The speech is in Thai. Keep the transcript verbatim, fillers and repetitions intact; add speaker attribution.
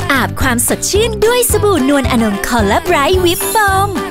Speaker 1: อาบความสดชื่นด้วยสบู่นวลอนงคอลลาไบรท์วิปโฟม